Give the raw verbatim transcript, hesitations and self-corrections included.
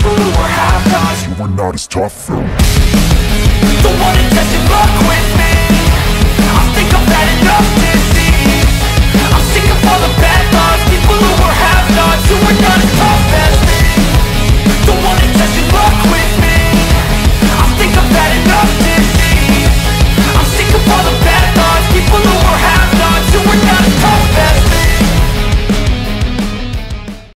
people who were half-nots. You were not as tough though. Don't wanna